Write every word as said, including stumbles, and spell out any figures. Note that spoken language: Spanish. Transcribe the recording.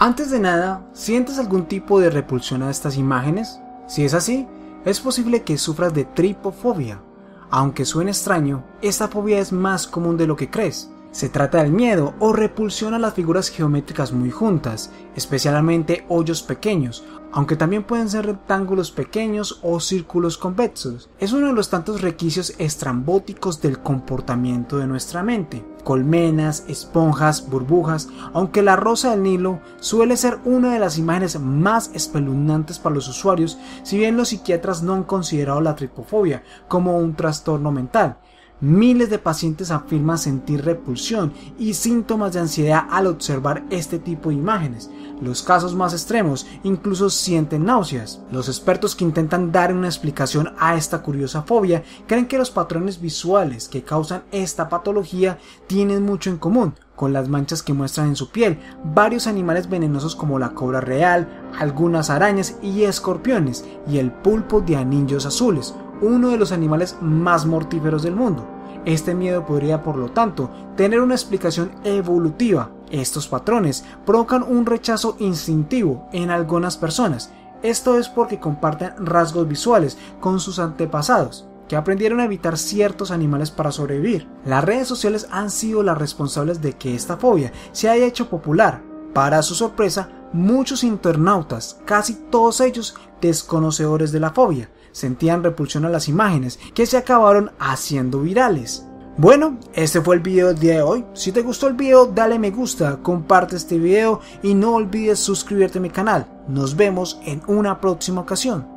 Antes de nada, ¿sientes algún tipo de repulsión a estas imágenes? Si es así, es posible que sufras de tripofobia. Aunque suene extraño, esta fobia es más común de lo que crees. Se trata del miedo o repulsión a las figuras geométricas muy juntas, especialmente hoyos pequeños, aunque también pueden ser rectángulos pequeños o círculos convexos. Es uno de los tantos requisitos estrambóticos del comportamiento de nuestra mente. Colmenas, esponjas, burbujas, aunque la rosa del Nilo suele ser una de las imágenes más espeluznantes para los usuarios, si bien los psiquiatras no han considerado la tripofobia como un trastorno mental. Miles de pacientes afirman sentir repulsión y síntomas de ansiedad al observar este tipo de imágenes. Los casos más extremos incluso sienten náuseas. Los expertos que intentan dar una explicación a esta curiosa fobia creen que los patrones visuales que causan esta patología tienen mucho en común con las manchas que muestran en su piel varios animales venenosos como la cobra real, algunas arañas y escorpiones, y el pulpo de anillos azules, uno de los animales más mortíferos del mundo. Este miedo podría, por lo tanto, tener una explicación evolutiva. Estos patrones provocan un rechazo instintivo en algunas personas. Esto es porque comparten rasgos visuales con sus antepasados, que aprendieron a evitar ciertos animales para sobrevivir. Las redes sociales han sido las responsables de que esta fobia se haya hecho popular. Para su sorpresa, muchos internautas, casi todos ellos desconocedores de la fobia, sentían repulsión a las imágenes que se acabaron haciendo virales. Bueno, este fue el video del día de hoy. Si te gustó el video, dale me gusta, comparte este video y no olvides suscribirte a mi canal. Nos vemos en una próxima ocasión.